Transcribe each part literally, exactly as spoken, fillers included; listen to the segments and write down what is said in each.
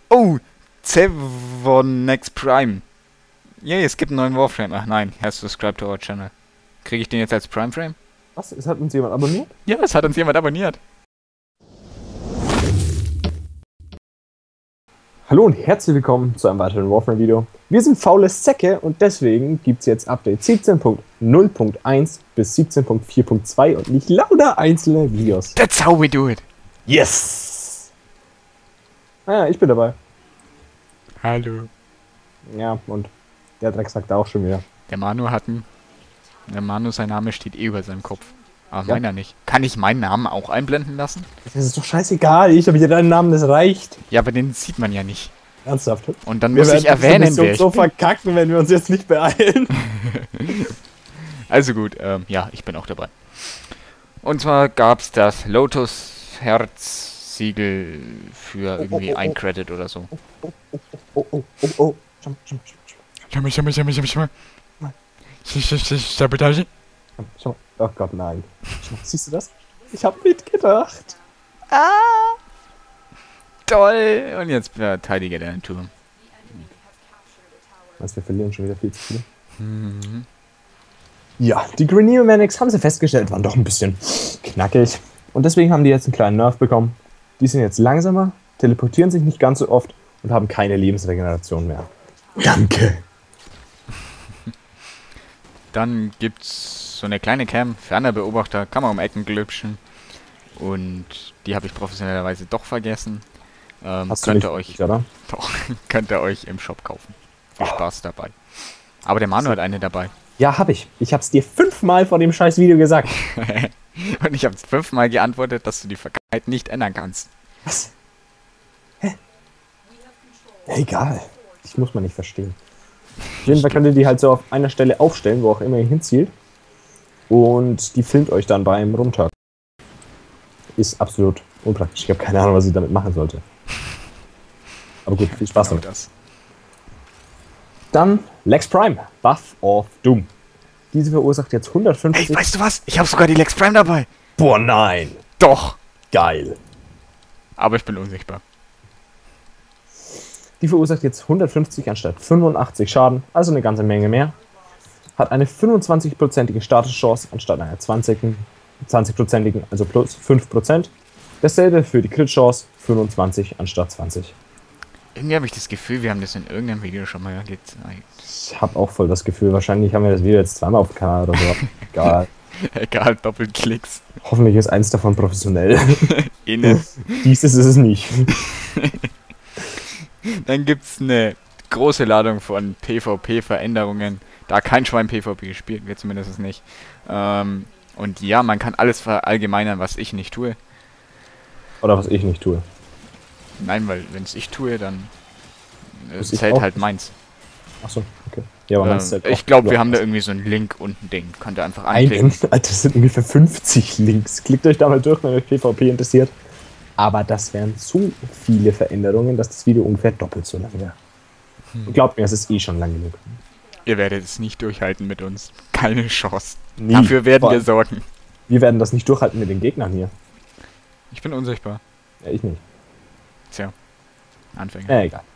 Oh, Zevonex Prime. Yay, es gibt einen neuen Warframe. Ach nein, hast du subscribed to our channel. Kriege ich den jetzt als Prime Frame? Was? Es hat uns jemand abonniert? Ja, es hat uns jemand abonniert. Hallo und herzlich willkommen zu einem weiteren Warframe-Video. Wir sind faule Säcke und deswegen gibt es jetzt Update siebzehn Punkt null Punkt eins bis siebzehn Punkt vier Punkt zwei und nicht lauter einzelne Videos. That's how we do it. Yes! Ah, ich bin dabei. Hallo. Ja, und der Dreck sagt auch schon wieder. Der Manu hat einen... Der Manu, sein Name steht eh über seinem Kopf. Aber Ja. meiner nicht. Kann ich meinen Namen auch einblenden lassen? Das ist doch scheißegal, ich habe hier deinen Namen, das reicht. Ja, aber den sieht man ja nicht. Ernsthaft? Und dann Wir muss ich werden diese erwähnen, Mission wer ich so bin. verkacken, wenn wir uns jetzt nicht beeilen. Also gut, ähm, ja, ich bin auch dabei. Und zwar gab's das Lotus Herz Siegel für irgendwie oh, oh. ein Credit oder so. Oh, oh, oh, oh. Schau mal, schau mal, Schau mal, schau mal, schau mal, schau mal, schau mal. Nein. Sabotage? schau mal. Oh Gott, nein. Schau mal, siehst du das? Ich hab mitgedacht. Ah! Toll! Und jetzt verteidige deinen Turm. Meinst du, wir verlieren schon wieder viel zu viel? Mhm. Ja, die Green Manics haben sie festgestellt, waren doch ein bisschen knackig. Und deswegen haben die jetzt einen kleinen Nerf bekommen. Die sind jetzt langsamer, teleportieren sich nicht ganz so oft und haben keine Lebensregeneration mehr. Danke! Dann gibt's so eine kleine Cam, ferner Beobachter, kann man um Ecken glübschen. Und die habe ich professionellerweise doch vergessen. Ähm, Hast du könnt nicht ihr euch richtig, oder? doch, könnt ihr euch im Shop kaufen. Viel Spaß dabei. Aber der Manu hat eine dabei. Ja, hab ich. Ich hab's dir fünfmal vor dem scheiß Video gesagt. Und ich habe fünfmal geantwortet, dass du die Vergangenheit nicht ändern kannst. Was? Hä? Egal. Ich muss mal nicht verstehen. Auf jeden Fall könnt ihr die halt so auf einer Stelle aufstellen, wo auch immer ihr hinzielt. Und die filmt euch dann beim Rumtag. Ist absolut unpraktisch. Ich habe keine Ahnung, was ich damit machen sollte. Aber gut, viel Spaß Genau damit. das. Dann Lex Prime, Buff of Doom. Diese verursacht jetzt hundertfünfzig... Hey, weißt du was? Ich habe sogar die Lex Prime dabei. Boah, nein! Doch. Geil! Aber ich bin unsichtbar. Die verursacht jetzt hundertfünfzig anstatt fünfundachtzig Schaden, also eine ganze Menge mehr. Hat eine fünfundzwanzig-prozentige Statuschance anstatt einer zwanzig-prozentigen, also plus fünf Prozent. Dasselbe für die Crit-Chance, fünfundzwanzig anstatt zwanzig. Irgendwie habe ich das Gefühl, wir haben das in irgendeinem Video schon mal gezeigt. Ich habe auch voll das Gefühl, wahrscheinlich haben wir das Video jetzt zweimal auf dem Kanal oder so. Egal. Egal, Doppelklicks. Hoffentlich ist eins davon professionell. Inne. Dieses ist es nicht. Dann gibt's eine große Ladung von PvP-Veränderungen. Da kein Schwein PvP gespielt wird, zumindest nicht. Ähm, und ja, man kann alles verallgemeinern, was ich nicht tue. Oder was ich nicht tue. Nein, weil wenn es ich tue, dann äh, Muss ich zählt auch halt nicht. meins. Achso, okay. Ja, aber Ähm, meinst du halt ich auch- glaube, wir haben da irgendwie so einen Link unten Ding. Könnt ihr einfach anklicken. Einen. Alter, das sind ungefähr fünfzig Links. Klickt euch da mal durch, wenn euch PvP interessiert. Aber das wären so viele Veränderungen, dass das Video ungefähr doppelt so lang wäre. Und glaubt mir, es ist eh schon lang genug. Ihr werdet es nicht durchhalten mit uns. Keine Chance. Nie. Dafür werden Vor wir allem, sorgen. wir werden das nicht durchhalten mit den Gegnern hier. Ich bin unsichtbar. Ja, ich nicht. Tja. Anfänger. Ja, egal.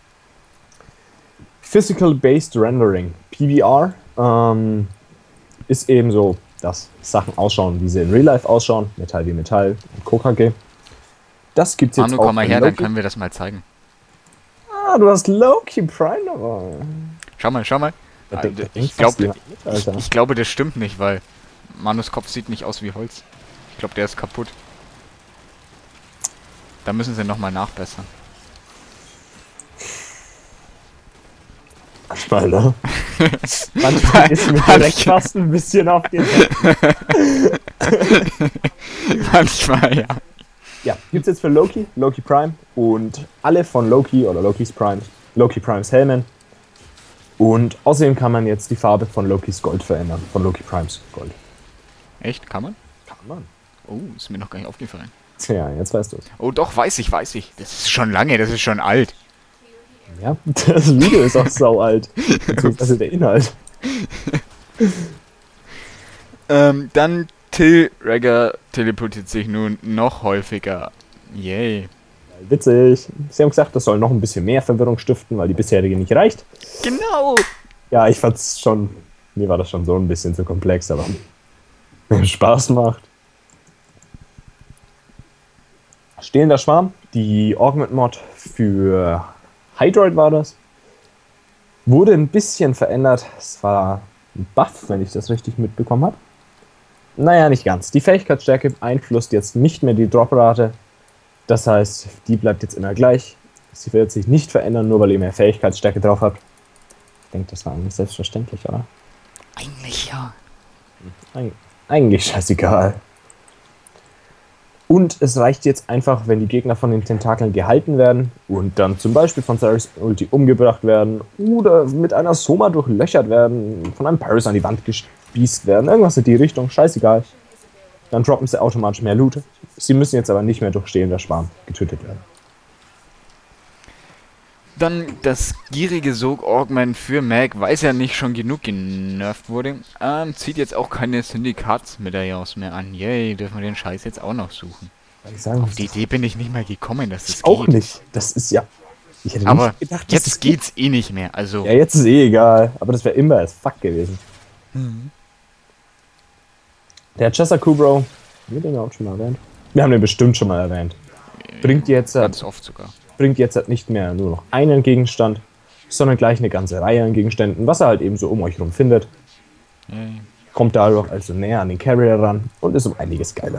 Physical Based Rendering, P B R, ähm, ist eben so, dass Sachen ausschauen, wie sie in Real Life ausschauen. Metall wie Metall und K K G. Das gibt's jetzt Manu, auch komm mal in her, dann Loki. können wir das mal zeigen. Ah, du hast Loki Prime dabei. Schau mal, schau mal. Da Ah, denkt- da ich denkt glaub, fast jemand mit, Ich, Alter. ich glaube, das stimmt nicht, weil Manus Kopf sieht nicht aus wie Holz. Ich glaube, der ist kaputt. Da müssen sie nochmal nachbessern. Manchmal, ne? Manchmal ist mir direkt fast ein bisschen auf den Manchmal, ja. Ja, gibt's jetzt für Loki, Loki Prime und alle von Loki oder Lokis Prime, Loki Primes Helmen. Und außerdem kann man jetzt die Farbe von Lokis Gold verändern, von Loki Primes Gold. Echt? Kann man? Kann man. Oh, ist mir noch gar nicht aufgefallen. Tja, jetzt weißt du es. Oh doch, weiß ich, weiß ich. Das ist schon lange, das ist schon alt. Ja, das Video ist auch sau alt. Beziehungsweise der Inhalt. Ähm, dann Till Ragger teleportiert sich nun noch häufiger. Yay. Witzig. Sie haben gesagt, das soll noch ein bisschen mehr Verwirrung stiften, weil die bisherige nicht reicht. Genau! Ja, ich fand's schon, mir war das schon so ein bisschen zu komplex, aber mir Spaß macht. Stehlender Schwarm, die Augment-Mod für Hydroid war das. Wurde ein bisschen verändert. Es war ein Buff, wenn ich das richtig mitbekommen habe. Naja, nicht ganz. Die Fähigkeitsstärke beeinflusst jetzt nicht mehr die Droprate. Das heißt, die bleibt jetzt immer gleich. Sie wird sich nicht verändern, nur weil ihr mehr Fähigkeitsstärke drauf habt. Ich denke, das war eigentlich selbstverständlich, oder? Eigentlich ja. Eig eigentlich scheißegal. Und es reicht jetzt einfach, wenn die Gegner von den Tentakeln gehalten werden und dann zum Beispiel von Zarys Ulti umgebracht werden oder mit einer Soma durchlöchert werden, von einem Paris an die Wand gespießt werden, irgendwas in die Richtung, scheißegal. Dann droppen sie automatisch mehr Loot. Sie müssen jetzt aber nicht mehr durch stehender Schwarm getötet werden. Dann das gierige Sog-Augment für Mag, weil es ja nicht schon genug genervt wurde, ähm, zieht jetzt auch keine Syndikatsmedaillons mehr an. Yay, dürfen wir den Scheiß jetzt auch noch suchen. Ich sagen, Auf die Idee bin ich nicht mal gekommen, dass das ich auch geht. nicht. Das ist ja... Ich hätte Aber nicht gedacht, dass jetzt das geht's eh nicht mehr, also... Ja, jetzt ist eh egal. Aber das wäre immer as fuck gewesen. Mhm. Der Chessa Kubro, haben wir den auch schon mal erwähnt? Wir haben den bestimmt schon mal erwähnt. Bringt jetzt, Ganz oft sogar. bringt jetzt halt nicht mehr nur noch einen Gegenstand, sondern gleich eine ganze Reihe an Gegenständen, was er halt eben so um euch rum findet. Yay. Kommt dadurch also näher an den Carrier ran und ist um einiges geiler.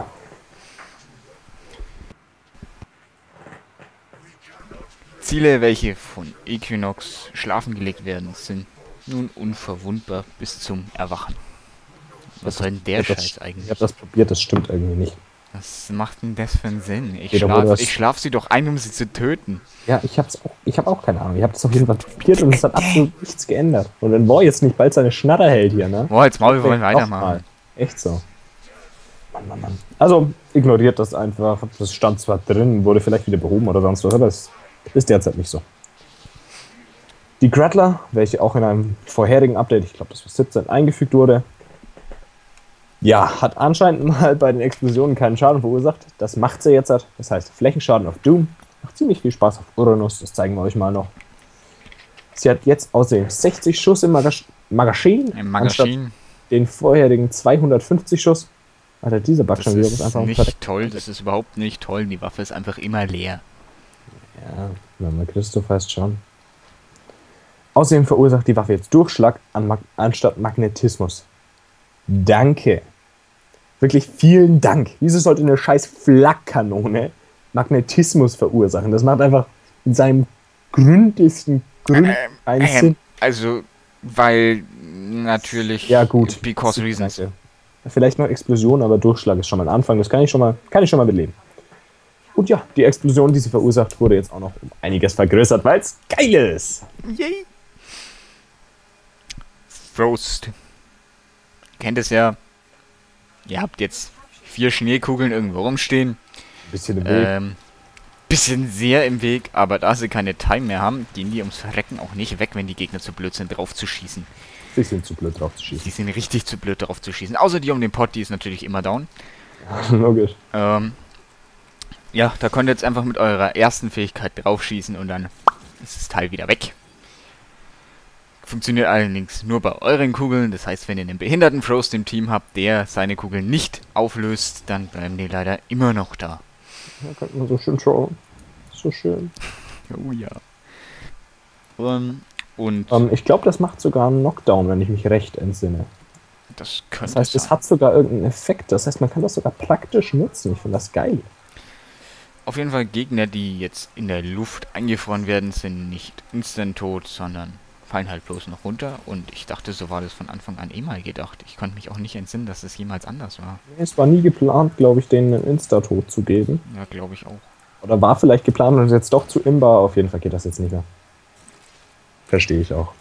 Ziele, welche von Equinox schlafen gelegt werden, sind nun unverwundbar bis zum Erwachen. Was soll denn der Ich hab Scheiß das, eigentlich? Ich habe das probiert, das stimmt irgendwie nicht. Was macht denn das für einen Sinn? Ich Jeder, wo schlaf, das- ich schlaf sie doch ein, um sie zu töten. Ja, ich hab's auch, ich habe auch keine Ahnung. Ich habe das auf jeden Fall probiert und es hat absolut nichts geändert. Und wenn War jetzt nicht bald seine Schnarre hält hier, ne? Boah, jetzt mal, wir wollen Noch weitermachen. mal. Echt so. Mann, Mann, Mann. Also, ignoriert das einfach. Das stand zwar drin, wurde vielleicht wieder behoben oder sonst was, aber es ist derzeit nicht so. Die Grattler, welche auch in einem vorherigen Update, ich glaube das war siebzehn, eingefügt wurde, ja, hat anscheinend mal bei den Explosionen keinen Schaden verursacht. Das macht sie jetzt. Das heißt, Flächenschaden auf Doom. Macht ziemlich viel Spaß auf Uranus, das zeigen wir euch mal noch. Sie hat jetzt außerdem sechzig Schuss im Magas Magazin, Im anstatt Magazin. den vorherigen zweihundertfünfzig Schuss. Alter, dieser Bug Das schon wieder. ist einfach nicht toll, das ist überhaupt nicht toll. Die Waffe ist einfach immer leer. Ja, wenn man Christoph heißt schon. Außerdem verursacht die Waffe jetzt Durchschlag an Mag anstatt Magnetismus. Danke. Wirklich vielen Dank. Wieso sollte eine scheiß Flakkanone Magnetismus verursachen? Das macht einfach in seinem gründlichsten Grund keinen Ähm, Sinn. Also, weil natürlich. Ja gut. Because reasons. Danke. Vielleicht noch Explosion, aber Durchschlag ist schon mal ein Anfang. Das kann ich schon mal, kann ich schon mal mitleben. Und ja, die Explosion, die sie verursacht, wurde jetzt auch noch um einiges vergrößert, weil es geil ist. Yay. Frost. Kennt es ja. Ihr habt jetzt vier Schneekugeln irgendwo rumstehen. Ein bisschen im Weg. Ähm, bisschen sehr im Weg, aber da sie keine Time mehr haben, gehen die ums Verrecken auch nicht weg, wenn die Gegner zu blöd sind, drauf zu schießen. Sie sind zu blöd drauf zu schießen. Die sind richtig zu blöd, drauf zu schießen. Außer die um den Pot, die ist natürlich immer down. Logisch. Ähm, ja, da könnt ihr jetzt einfach mit eurer ersten Fähigkeit drauf schießen und dann ist das Teil wieder weg. Funktioniert allerdings nur bei euren Kugeln. Das heißt, wenn ihr einen behinderten Frost im Team habt, der seine Kugeln nicht auflöst, dann bleiben die leider immer noch da. Da könnte man so schön schauen. So schön. Oh ja. Um, und Ähm, ich glaube, das macht sogar einen Knockdown, wenn ich mich recht entsinne. das könnte Das heißt, es sein. hat sogar irgendeinen Effekt. Das heißt, man kann das sogar praktisch nutzen. Ich finde das geil. Auf jeden Fall Gegner, die jetzt in der Luft eingefroren werden, sind nicht instant tot, sondern fallen halt bloß noch runter. Und ich dachte, so war das von Anfang an eh mal gedacht. Ich konnte mich auch nicht entsinnen, dass es jemals anders war. Es war nie geplant, glaube ich, denen einen Insta-Tod zu geben. Ja, glaube ich auch. Oder war vielleicht geplant und ist jetzt doch zu imbar. Auf jeden Fall geht das jetzt nicht mehr. Verstehe ich auch.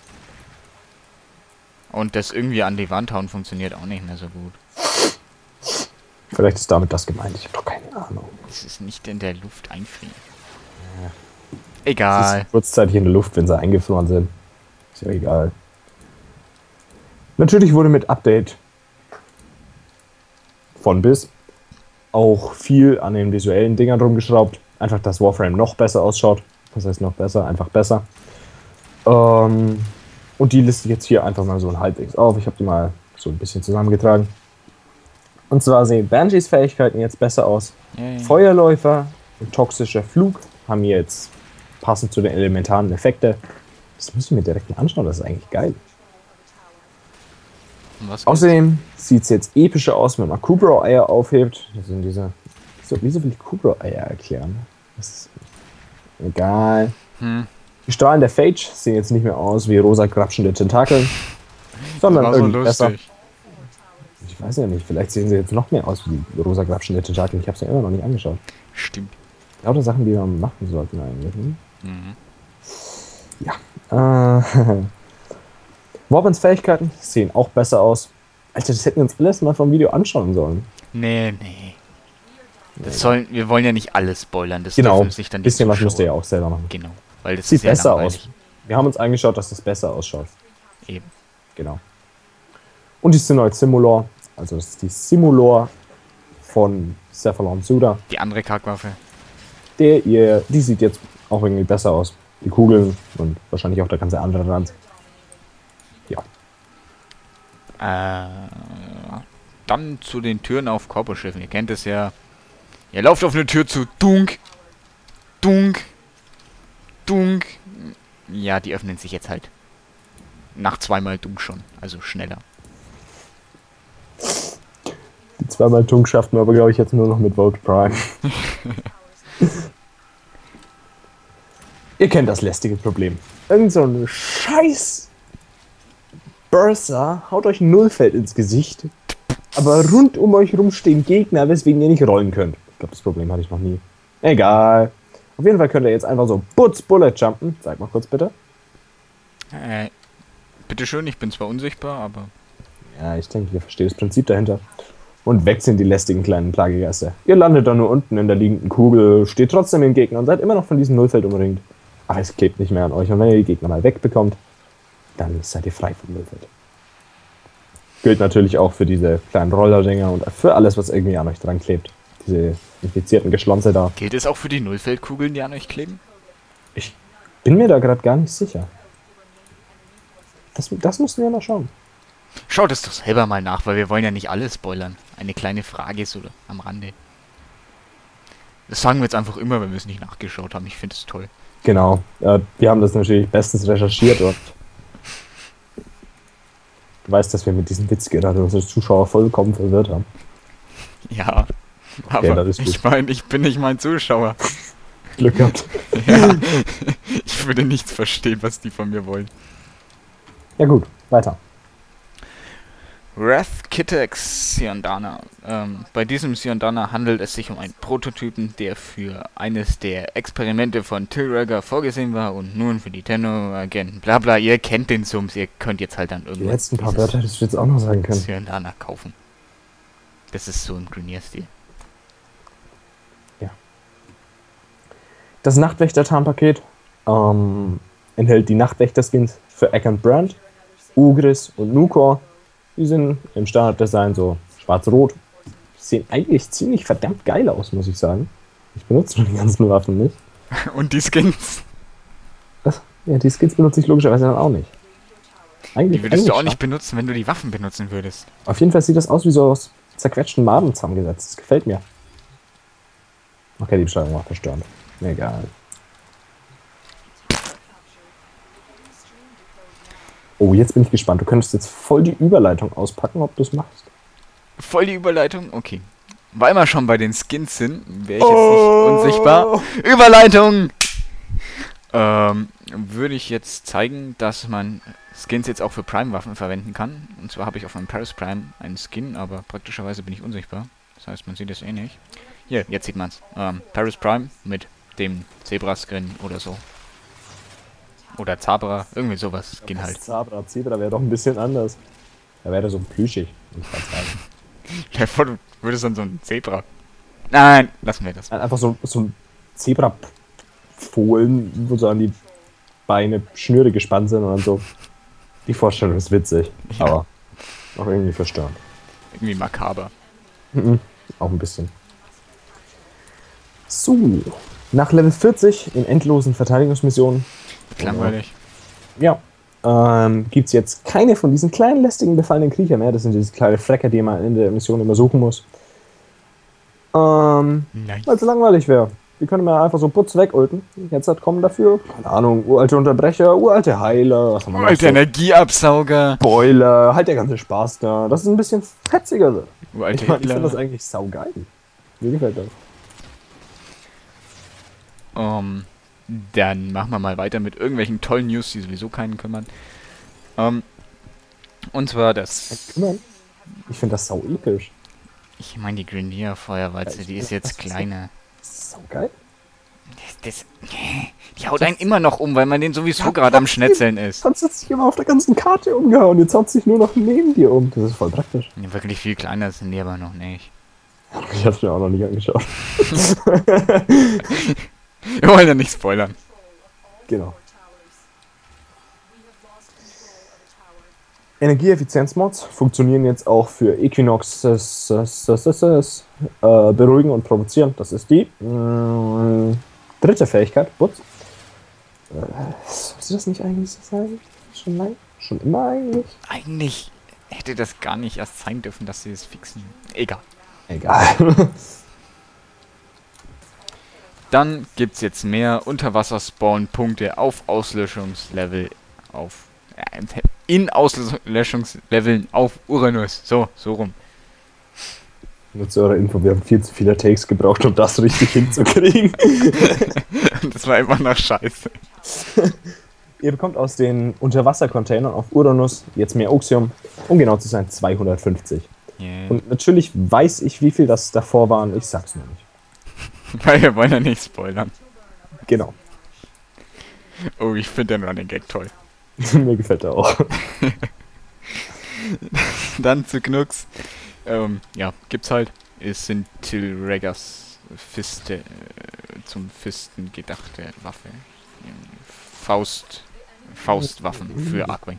Und das irgendwie an die Wand hauen funktioniert auch nicht mehr so gut. Vielleicht ist damit das gemeint. Ich habe doch keine Ahnung. Es ist nicht in der Luft einfrieren. Ja. Es Egal. ist kurzzeitig in der Luft, wenn sie eingefroren sind. Ist ja egal. Natürlich wurde mit Update von bis auch viel an den visuellen Dingern rumgeschraubt. Einfach, dass Warframe noch besser ausschaut. Das heißt noch besser, einfach besser. Ähm, und die liste ich jetzt hier einfach mal so ein halbwegs auf. Ich habe die mal so ein bisschen zusammengetragen. Und zwar sehen Banshees Fähigkeiten jetzt besser aus. Yay. Feuerläufer und toxischer Flug haben jetzt passend zu den elementaren Effekten. Das muss ich mir direkt mal anschauen, das ist eigentlich geil. Um was geht's? Außerdem sieht es jetzt epischer aus, wenn man Kubrow-Eier aufhebt. Das sind diese. So, wieso will ich Kubrow-Eier erklären? Das ist egal. Hm. Die Strahlen der Phage sehen jetzt nicht mehr aus wie rosa grapschende Tentakeln, sondern War so irgendwie besser. lustig. Ich weiß ja nicht, vielleicht sehen sie jetzt noch mehr aus wie die rosa grapschende Tentakeln. Ich habe es ja immer noch nicht angeschaut. Stimmt. Lauter Sachen, die wir machen sollten eigentlich. Hm? Mhm. Ja. Äh, Warbans Fähigkeiten sehen auch besser aus. Alter, das hätten wir uns alles mal vom Video anschauen sollen. Nee, nee. Das sollen, wir wollen ja nicht alles spoilern. Das Genau, dürfen sich dann ein die bisschen was Zuschauer- müsst ihr ja auch selber machen. Genau, weil das Sieht ist ja besser langweilig. aus. Wir haben uns angeschaut, dass das besser ausschaut. Eben. Genau. Und die Synoid Simulor, also das ist die Simulor von Cephalon Suda. Die andere Kackwaffe. Der ihr, die sieht jetzt auch irgendwie besser aus. Die Kugeln und wahrscheinlich auch der ganze andere Rand. Ja. Äh, dann zu den Türen auf Korbusschiffen. Ihr kennt es ja. Ihr lauft auf eine Tür zu. Dunk. Dunk. Dunk. Ja, die öffnen sich jetzt halt. Nach zweimal Dunk schon. Also schneller. Die zweimal Tunk schafft man aber, glaube ich, jetzt nur noch mit Vote Prime. Ihr kennt das lästige Problem. Irgend so ein scheiß Burster haut euch ein Nullfeld ins Gesicht, aber rund um euch rum stehen Gegner, weswegen ihr nicht rollen könnt. Ich glaube, das Problem hatte ich noch nie. Egal. Auf jeden Fall könnt ihr jetzt einfach so Butz Bullet jumpen. Sag mal kurz bitte. Äh, bitteschön, ich bin zwar unsichtbar, aber... Ja, ich denke, ihr versteht das Prinzip dahinter. Und weg sind die lästigen kleinen Plagegeister. Ihr landet dann nur unten in der liegenden Kugel, steht trotzdem im Gegner und seid immer noch von diesem Nullfeld umringt. Aber es klebt nicht mehr an euch und wenn ihr die Gegner mal wegbekommt, dann seid ihr frei vom Nullfeld. Gilt natürlich auch für diese kleinen Rollerdinger und für alles, was irgendwie an euch dran klebt. Diese infizierten Geschlonze da. Gilt es auch für die Nullfeldkugeln, die an euch kleben? Ich bin mir da gerade gar nicht sicher. Das, das müssen wir noch schauen. Schaut es doch selber mal nach, weil wir wollen ja nicht alles spoilern. Eine kleine Frage so am Rande. Das sagen wir jetzt einfach immer, wenn wir es nicht nachgeschaut haben. Ich finde es toll. Genau. Äh, wir haben das natürlich bestens recherchiert und du weißt, dass wir mit diesem Witz gerade unsere Zuschauer vollkommen verwirrt haben. Ja, Okay, aber das ist gut. ich meine, ich bin nicht mein Zuschauer. Glück gehabt. Ja, ich würde nichts verstehen, was die von mir wollen. Ja gut, weiter. Wrath Kitex Siondana. Ähm, bei diesem Siondana handelt es sich um einen Prototypen, der für eines der Experimente von Tilragger vorgesehen war und nun für die Tenno-Agenten. Blabla, ihr kennt den Sums, ihr könnt jetzt halt dann Die irgendwann letzten paar Wörter hättest du jetzt auch noch sagen können. Siondana kaufen. Das ist so im Grenier-Stil. Das Nachtwächter-Tarnpaket ähm, enthält die Nachtwächter-Skins für Egg and Brand, Ugris und Nukor. Die sind im Standarddesign so schwarz-rot. Sehen eigentlich ziemlich verdammt geil aus, muss ich sagen. Ich benutze nur die ganzen Waffen nicht. Und die Skins? Was? Ja, die Skins benutze ich logischerweise dann auch nicht. Eigentlich, Die würdest du auch eigentlich nicht benutzen, wenn du die Waffen benutzen würdest. Auf jeden Fall sieht das aus wie so aus zerquetschten Maden zusammengesetzt. Das gefällt mir. Okay, die Beschreibung war verstörend. Mir egal. Oh, jetzt bin ich gespannt. Du könntest jetzt voll die Überleitung auspacken, ob du es machst. Voll die Überleitung? Okay. Weil wir schon bei den Skins sind, wäre ich jetzt nicht unsichtbar. Überleitung! Ähm, würde ich jetzt zeigen, dass man Skins jetzt auch für Prime-Waffen verwenden kann. Und zwar habe ich auf meinem Paris Prime einen Skin, aber praktischerweise bin ich unsichtbar. Das heißt, man sieht es eh nicht. Hier, jetzt sieht man es. Ähm, Paris Prime mit dem Zebra-Skin oder so. Oder Zabra, irgendwie sowas. Skin halt. Zabra, Zebra wäre doch ein bisschen anders. Da wäre so plüschig. Stell dir vor, du würdest dann so ein Zebra. Nein, lassen wir das. Einfach so, so ein Zebra-Fohlen, wo so an die Beine Schnüre gespannt sind und dann so. Die Vorstellung ist witzig, Ja. aber auch irgendwie verstörend. Irgendwie makaber. Mhm. Auch ein bisschen. So, Nach Level vierzig in endlosen Verteidigungsmissionen. Langweilig. Ja. Ähm, gibt es jetzt keine von diesen kleinen, lästigen, befallenen Kriecher mehr. Das sind diese kleinen Frecker, die man in der Mission immer suchen muss. Ähm, Nice. weil es langweilig wäre. Die können wir einfach so putz wegulten. Jetzt hat kommen dafür, keine Ahnung, uralte Unterbrecher, uralte Heiler, was haben wir noch Alter so? Energieabsauger. Boiler, halt der ganze Spaß da. Das ist ein bisschen fetziger wird. Uralte Ich, mein, ich Hitler. finde das eigentlich saugeil. Mir gefällt das. Um, dann machen wir mal weiter mit irgendwelchen tollen News, die sowieso keinen kümmern. Um, und zwar das... Kümmern. Ich finde das sau episch. Ich meine die Grenadier-Feuerwalze, Ja, ich die ist find jetzt das so- kleiner. Saugeil. Das, das, die haut einen immer noch um, weil man den sowieso gerade am Schnetzeln ist. Sonst hat sich immer auf der ganzen Karte umgehauen. Jetzt haut sich nur noch neben dir um. Das ist voll praktisch. Ja, wirklich viel kleiner sind die aber noch nicht. Ich hab's mir auch noch nicht angeschaut. Wir wollen ja nicht spoilern. Genau. Energieeffizienzmods funktionieren jetzt auch für Equinox äh, beruhigen und provozieren. Das ist die äh, dritte Fähigkeit. Putz. Äh, sollte das nicht eigentlich so sein? Schon lange? Schon immer eigentlich? Eigentlich hätte das gar nicht erst sein dürfen, dass sie es fixen. Egal. Egal. Dann gibt's jetzt mehr Unterwasser-Spawn-Punkte auf Auslöschungslevel auf äh, in Auslöschungsleveln auf Uranus. So, so rum. Nur zu eurer Info, wir haben viel zu viele Takes gebraucht, um das richtig hinzukriegen. Das war immer noch scheiße. Ihr bekommt aus den Unterwasser-Containern auf Uranus jetzt mehr Oxium, um genau zu sein zweihundertfünfzig. Yeah. Und natürlich weiß ich, wie viel das davor waren, ich sag's nur nicht. Weil wir wollen ja nicht spoilern. Genau. Oh, ich finde den Running Gag toll. Mir gefällt er auch. Dann zu Knux. Ähm, ja, gibt's halt. Es sind Tilreggers Fiste, äh, zum Fisten gedachte Waffe. Faust, Faustwaffen für Arkwing.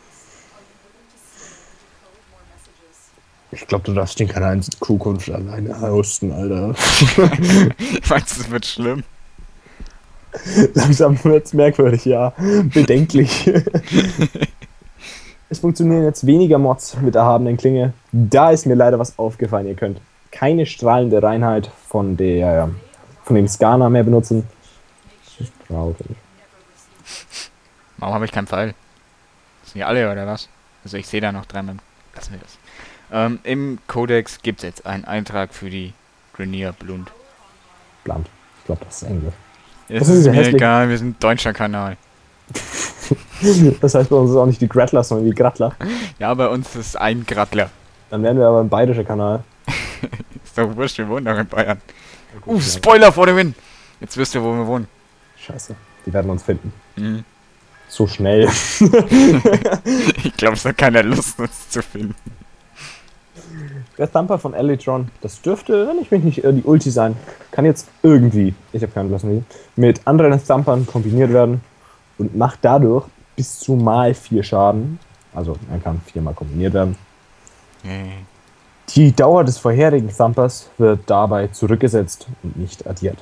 Ich glaube, du darfst den Kanal in Zukunft alleine hosten, Alter. Meinst du, es wird schlimm? Langsam wird's merkwürdig, ja. Bedenklich. Es funktionieren jetzt weniger Mods mit erhabenen Klinge. Da ist mir leider was aufgefallen. Ihr könnt keine strahlende Reinheit von der von dem Skana mehr benutzen. Das ist traurig. Warum habe ich keinen Pfeil? Sind die alle oder was? Also ich sehe da noch dreimal. Lassen wir das. Ähm, Im Codex gibt es jetzt einen Eintrag für die Grenier Blund. Blunt. Ich glaube, das ist Englisch. Es Das ist ist ja mir hässlich. egal, wir sind ein deutscher Kanal. Das heißt bei uns ist auch nicht die Grattler, sondern die Grattler. Ja, bei uns ist ein Grattler. Dann wären wir aber ein bayerischer Kanal. Ist doch wurscht, wir wohnen doch in Bayern. Uh, Spoiler for the win! Jetzt wisst ihr, wo wir wohnen. Scheiße. Die werden uns finden. Mhm. So schnell. Ich glaube, es hat keiner Lust, uns zu finden. Der Thumper von Elytron, das dürfte, wenn ich mich nicht irre, die Ulti sein. Kann jetzt irgendwie, ich habe keinen blassen Idee, mit anderen Thumpern kombiniert werden und macht dadurch bis zu mal vier Schaden. Also er kann viermal kombiniert werden. Okay. Die Dauer des vorherigen Thumpers wird dabei zurückgesetzt und nicht addiert.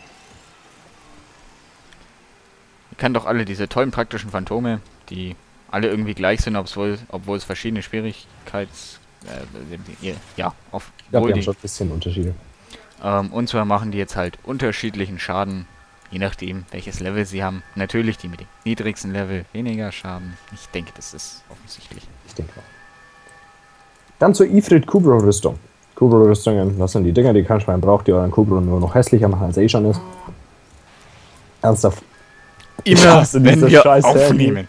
Ihr kennt doch alle diese tollen praktischen Phantome, die alle irgendwie gleich sind, obwohl, obwohl es verschiedene Schwierigkeits... Äh, ja, auf Ich glaube, wohl wir haben die, schon ein bisschen Unterschiede. ähm, und zwar machen die jetzt halt unterschiedlichen Schaden, je nachdem, welches Level sie haben. Natürlich die mit dem niedrigsten Level weniger Schaden. Ich denke, das ist offensichtlich. Ich denke auch. Dann zur Ifrit Kubro Rüstung. Kubro Rüstungen, das sind die Dinger, die kein Schwein braucht, die euren Kubro nur noch hässlicher machen, als er eh schon ist. Ernsthaft. Ich Immer, hasse wenn diese wir scheiß aufnehmen.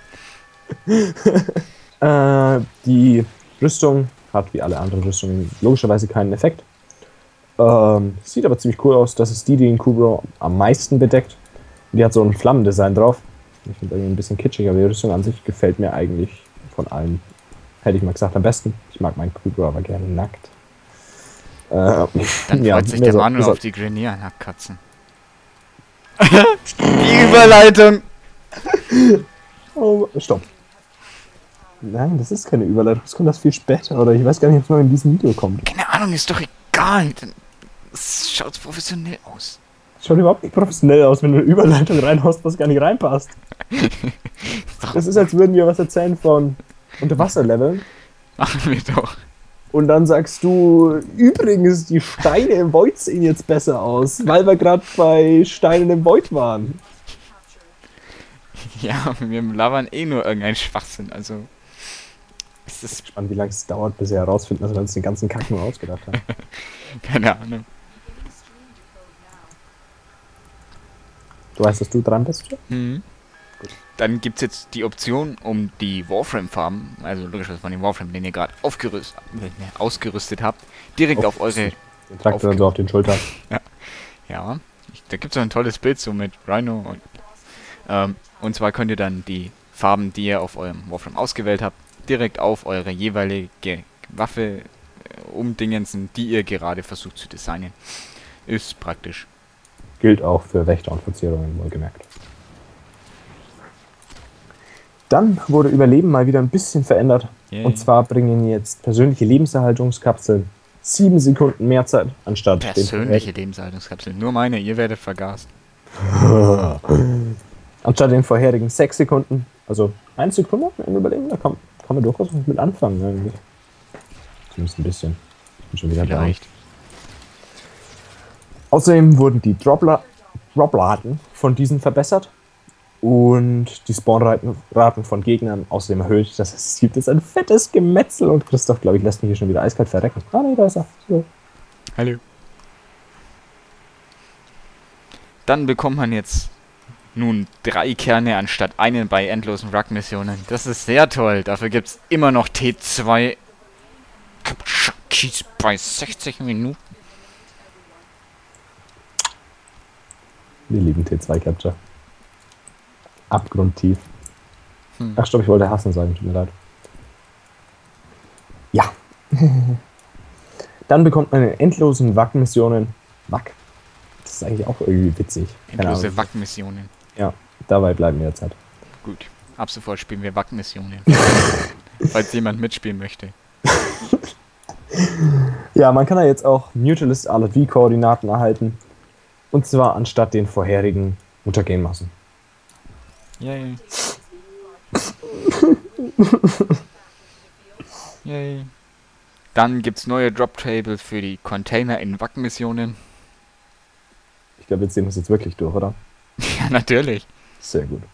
Äh, die Rüstung hat wie alle anderen Rüstungen logischerweise keinen Effekt. Ähm, sieht aber ziemlich cool aus. Das ist die, die den Kubro am meisten bedeckt. Die hat so ein Flammendesign drauf. Ich finde irgendwie ein bisschen kitschig, aber die Rüstung an sich gefällt mir eigentlich von allen, hätte ich mal gesagt, am besten. Ich mag meinen Kubro aber gerne nackt. Äh, Dann ja, freut sich mir der so- Manu mir so- auf die Grenier-Katzen. Die Überleitung! Oh, stopp. Nein, das ist keine Überleitung. Das kommt das viel später. Oder ich weiß gar nicht, ob es noch in diesem Video kommt. Keine Ahnung, ist doch egal. Dann schaut's professionell aus. Schaut überhaupt nicht professionell aus, wenn du eine Überleitung reinhaust, was gar nicht reinpasst. Das ist, als würden wir was erzählen von Unterwasserleveln. Machen wir doch. Und dann sagst du, übrigens, die Steine im Void sehen jetzt besser aus, weil wir gerade bei Steinen im Void waren. Ja, wir labern eh nur irgendein Schwachsinn, also... Ich bin gespannt, wie lange es dauert, bis wir herausfinden, dass wir uns den ganzen Kack nur ausgedacht haben. Keine Ahnung. Du weißt, dass du dran bist? Mhm. Dann gibt es jetzt die Option, um die Warframe-Farben, also logischerweise von den Warframe, den ihr gerade aufgerüst, äh, ausgerüstet habt, direkt auf, auf eure... Den Traktor dann so auf den Schultern. Ja, ja. Ich, da gibt es so ein tolles Bild so mit Rhino. Und, ähm, und zwar könnt ihr dann die Farben, die ihr auf eurem Warframe ausgewählt habt, direkt auf eure jeweilige Waffe äh, umdingensen, die ihr gerade versucht zu designen. Ist praktisch. Gilt auch für Wächter und Verzierungen, wohlgemerkt. Dann wurde Überleben mal wieder ein bisschen verändert. Yeah. Und zwar bringen jetzt persönliche Lebenserhaltungskapseln sieben Sekunden mehr Zeit anstatt... Persönliche Lebenserhaltungskapseln, nur meine, ihr werdet vergast. Anstatt den vorherigen sechs Sekunden, also eine Sekunde im Überleben, da kann, kann man durchaus mit anfangen eigentlich. Zumindest ein bisschen. Bin schon wieder Vielleicht. Da. Außerdem wurden die Dropla Dropraten von diesen verbessert und die Spawnraten von Gegnern außerdem erhöht. Das heißt, es gibt jetzt ein fettes Gemetzel und Christoph, glaube ich, lässt mich hier schon wieder eiskalt verrecken. Ah ne, da ist er. So. Hallo. Dann bekommt man jetzt nun drei Kerne anstatt einen bei endlosen Ruck-Missionen. Das ist sehr toll. Dafür gibt es immer noch T zwei Keys bei sechzig Minuten. Wir lieben T zwei Capture. Abgrundtief. Hm. Ach stopp, ich wollte hassen sagen, tut mir leid. Ja. Dann bekommt man in endlosen W A C-Missionen W A C. Das ist eigentlich auch irgendwie witzig. Endlose W A C-Missionen. Ja, dabei bleiben wir jetzt halt. Gut, ab sofort spielen wir W A C-Missionen. Falls jemand mitspielen möchte. Ja, man kann ja jetzt auch Mutualist R V Koordinaten erhalten. Und zwar anstatt den vorherigen Mutagenmassen. Yay. Yay. Dann gibt's neue Drop-Tables für die Container in W A C-Missionen. Ich glaube, wir ziehen das jetzt wirklich durch, oder? Ja, natürlich. Sehr gut.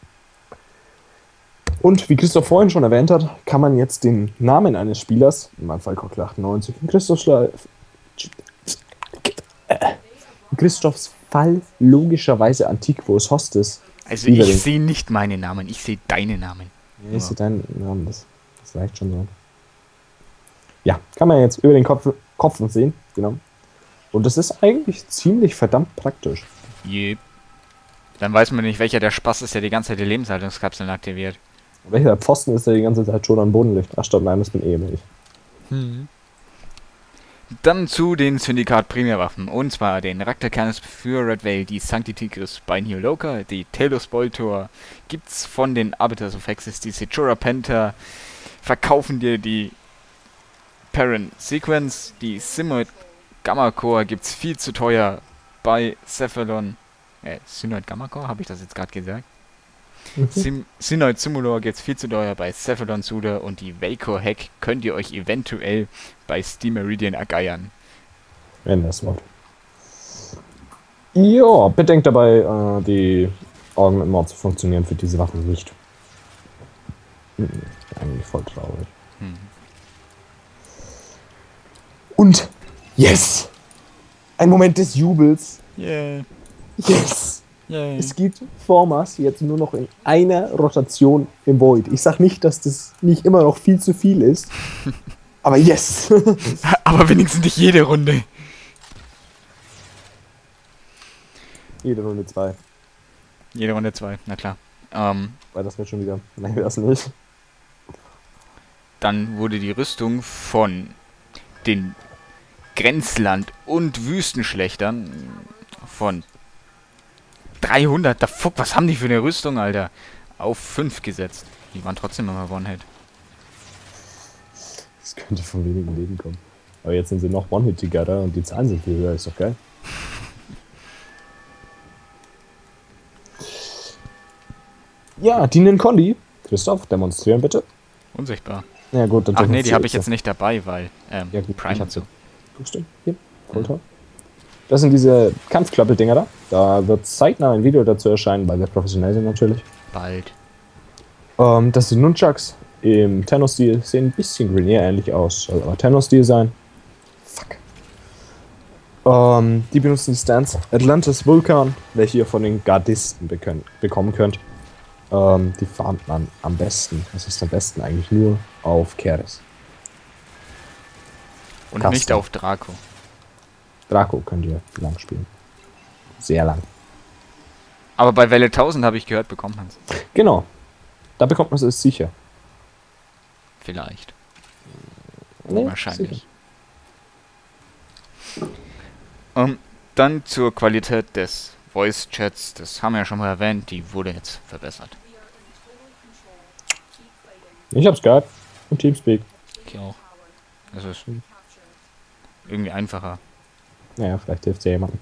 Und wie Christoph vorhin schon erwähnt hat, kann man jetzt den Namen eines Spielers, in meinem Fall Cockle achtundneunzig, in Christophs, in Christophs Fall logischerweise Antiquos Hostis. Also ich sehe nicht meine Namen, ich sehe deine Namen. Ja, ich sehe deinen Namen, das, das reicht schon so. Ja, kann man jetzt über den Kopf, Kopf sehen, genau. Und das ist eigentlich ziemlich verdammt praktisch. Yep. Dann weiß man nicht, welcher der Spaß ist, der die ganze Zeit die Lebenshaltungskapseln aktiviert. Welcher der Pfosten ist, der die ganze Zeit schon am Boden liegt? Ach stopp, nein, das bin eh ich. Hm. Dann zu den Syndikat-Primärwaffen. Und zwar den Rakta-Canis für Red Veil, die Sancti Tigris bei New Loka, die Talos Boltor gibt's von den Arbiters of Hexis, die Sechura Penta verkaufen dir die Parent Sequence, die Simoid Gamma Core gibt's viel zu teuer bei Cephalon. Äh, Synoid Gamma Core, habe ich das jetzt gerade gesagt? Mhm. Synoid Simulor gibt's viel zu teuer bei Cephalon Suda und die Vacore Hack könnt ihr euch eventuell bei Steam Meridian ergeiern. Wenn das Wort. Ja, bedenkt dabei, äh, die Augen im Mord zu funktionieren für diese Waffen nicht. Hm, eigentlich voll traurig. Hm. Und yes! Ein Moment des Jubels. Yeah. Yes! Yeah. Es gibt Formas jetzt nur noch in einer Rotation im Void. Ich sag nicht, dass das nicht immer noch viel zu viel ist. Aber yes! Aber wenigstens nicht jede Runde. Jede Runde zwei. Jede Runde zwei, na klar. Ähm, Weil das wird schon wieder. Nein, das nicht. Dann wurde die Rüstung von den Grenzland- und Wüstenschlechtern von dreihundert, da fuck, was haben die für eine Rüstung, Alter? Auf fünf gesetzt. Die waren trotzdem immer One-Hit. Das könnte von wenigen Leben kommen. Aber jetzt sind sie noch One-Hit-Together und die Zahlen sind viel höher, ist doch geil. Ja, die Ninkondi. Christoph, demonstrieren bitte. Unsichtbar. Ja gut, dann Ach nee, die habe ich demonstriere jetzt nicht dabei, weil ähm, Ja gut, Prime ich hab und so. sie. Guckst du? Hier, Folter. Das sind diese Kampfklappeldinger da. Da wird zeitnah ein Video dazu erscheinen, weil wir professionell sind natürlich. Bald. Ähm, das sind Nunchucks im Tenno-Stil. Sehen ein bisschen Grenier ähnlich aus. Soll aber Tenno-Stil sein. Fuck. Ähm, die benutzen die Stance Atlantis Vulcan, welche ihr von den Gardisten bekön- bekommen könnt. Ähm, die farmt man am besten. Das ist am besten eigentlich nur auf Keres. Und Custom. nicht auf Draco. Draco könnt ihr lang spielen. Sehr lang. Aber bei Welle tausend habe ich gehört, bekommt man es. Genau. Da bekommt man es sicher. Vielleicht. Nee, Wahrscheinlich. Um, dann zur Qualität des Voice Chats. Das haben wir ja schon mal erwähnt. Die wurde jetzt verbessert. Ich hab's gehört. Und Teamspeak. Ich auch. Das ist irgendwie einfacher. Naja, vielleicht hilft ja jemand.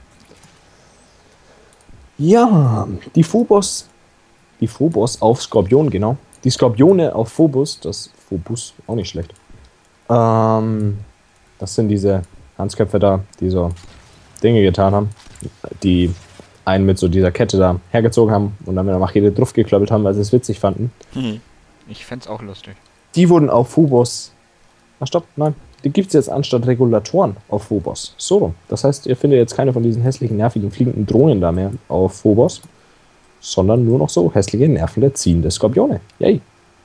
Ja, die Phobos. Die Phobos auf Skorpion, genau. Die Skorpione auf Phobos, das Phobos, auch nicht schlecht. Ähm, das sind diese Hansköpfe da, die so Dinge getan haben, die einen mit so dieser Kette da hergezogen haben und dann mit der Machete drauf geklöppelt haben, weil sie es witzig fanden. Ich fänd's auch lustig. Die wurden auf Phobos. Ach stopp, nein. Die gibt es jetzt anstatt Regulatoren auf Phobos. So rum. Das heißt, ihr findet jetzt keine von diesen hässlichen, nervigen, fliegenden Drohnen da mehr auf Phobos, sondern nur noch so hässliche, nervende, ziehende Skorpione. Yay.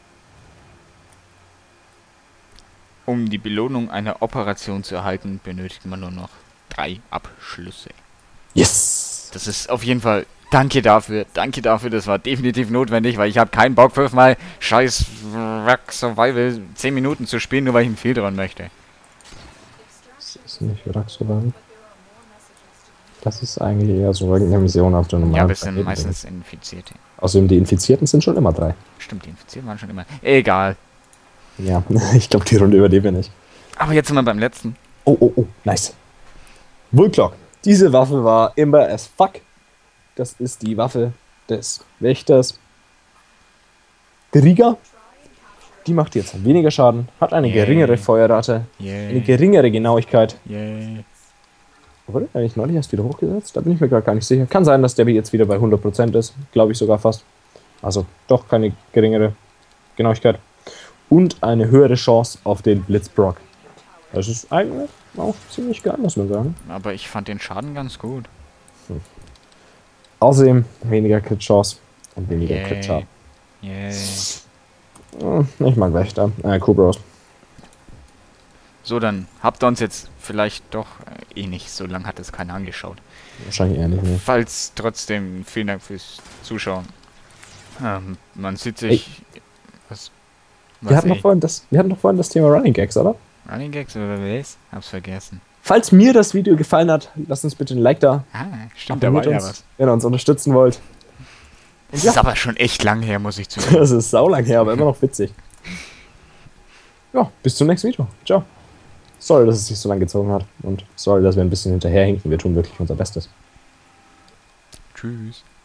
Um die Belohnung einer Operation zu erhalten, benötigt man nur noch drei Abschlüsse. Yes! Das ist auf jeden Fall... Danke dafür, danke dafür, das war definitiv notwendig, weil ich habe keinen Bock, fünfmal scheiß Wrack Survival zehn Minuten zu spielen, nur weil ich einen Fehl dran möchte. Das ist nicht Wrack Survival. Das ist eigentlich eher so irgendeine Mission auf der normalen. Ja, aber es sind meistens Infizierte. Außerdem, die Infizierten sind schon immer drei. Stimmt, die Infizierten waren schon immer... Egal. Ja, ich glaube, die Runde überleben wir nicht. Aber jetzt sind wir beim letzten. Oh, oh, oh, nice. Bullclock. Diese Waffe war immer as fuck. Das ist die Waffe des Wächters. Grieger. Die macht jetzt weniger Schaden, hat eine Yeah. geringere Feuerrate, Yeah. eine geringere Genauigkeit. Yeah. Wurde der eigentlich neulich erst wieder hochgesetzt? Da bin ich mir gerade gar nicht sicher. Kann sein, dass der jetzt wieder bei hundert Prozent ist. Glaube ich sogar fast. Also doch keine geringere Genauigkeit. Und eine höhere Chance auf den Blitzbrock. Das ist eigentlich auch ziemlich geil, muss man sagen. Aber ich fand den Schaden ganz gut. Außerdem weniger Crit-Chance und weniger Yay. Crit-Schaden. Yay. Ich mag Wächter. Äh, Kubros. So, dann habt ihr uns jetzt vielleicht doch äh, eh nicht, so lange hat es keiner angeschaut. Wahrscheinlich eher nicht mehr. Falls trotzdem, vielen Dank fürs Zuschauen. Ähm, man sieht sich... Was? Wir hatten, doch vorhin das, wir hatten doch vorhin das Thema Running Gags, oder? Running Gags oder was? Hab's vergessen. Falls mir das Video gefallen hat, lasst uns bitte ein Like da. Ah, stimmt, da war Abonniert ja uns, was. wenn ihr uns unterstützen wollt. Es ja. ist aber schon echt lang her, muss ich zugeben. Das ist saulang her, aber immer noch witzig. Ja, bis zum nächsten Video. Ciao. Sorry, dass es sich so lang gezogen hat. Und sorry, dass wir ein bisschen hinterherhinken. Wir tun wirklich unser Bestes. Tschüss.